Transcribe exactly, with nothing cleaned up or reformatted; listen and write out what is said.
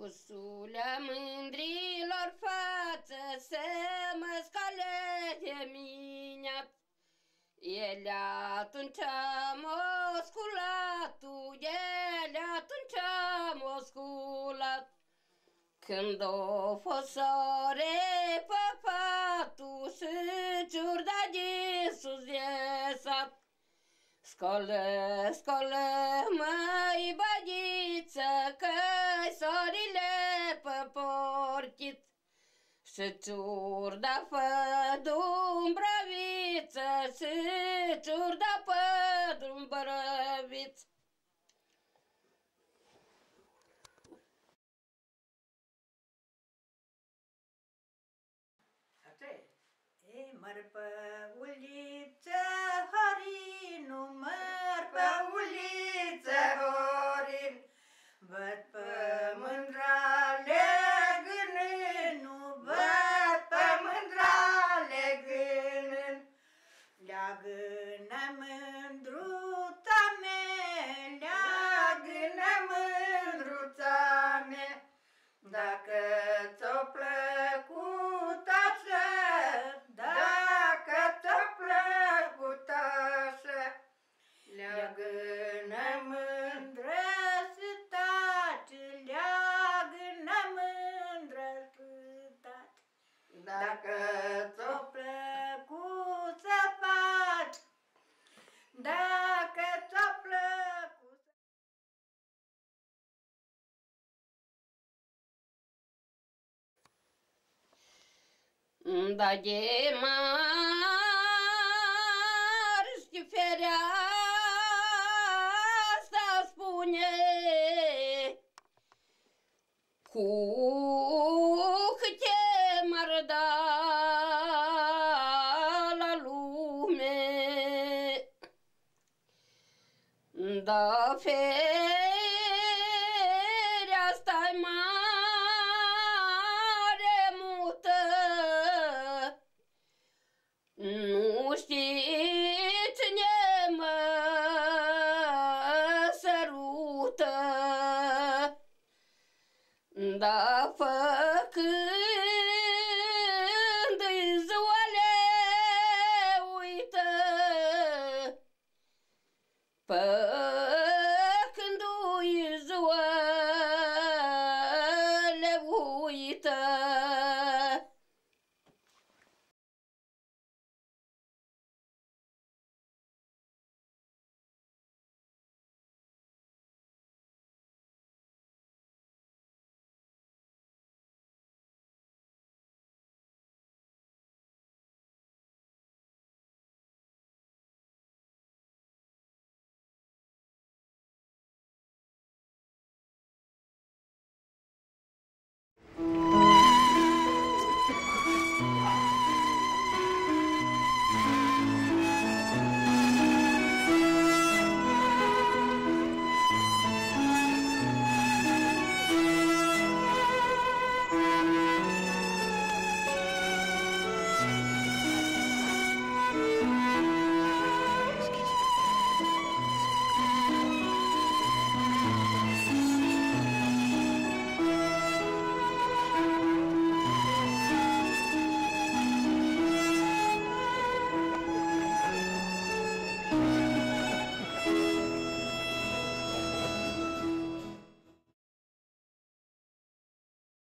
Ursulea mândrilor față să mă scale de mine. El atunci m-a sculat, el atunci m-a sculat. Când o fost soare pe patul, să ciurda de sus de sat. Scolă, scolă, măi bădiță, că-i sorile pe porchit. Și ciurda fă dumbrăviță, și ciurda fă dumbrăviță. E măr pe uliță, Horinu, măr pe uliță, Horin, văd pe mândrale gânânu, văd pe mândrale gânân. Leagă-nă mândruța mea, leagă-nă mândruța mea, dacă ți-o plăcut așa, dacă ți-o plăcut așa, leagă-nă mândră să taci, leagă-nă mândră să taci. Dacă ți-o plăcut să faci, dacă ți-o plăcut să... Da de mari știu fereastra spune, cu câte m-ar da la lume, da fereastra-i mare mută. Nu știi cine mă sărută, da fă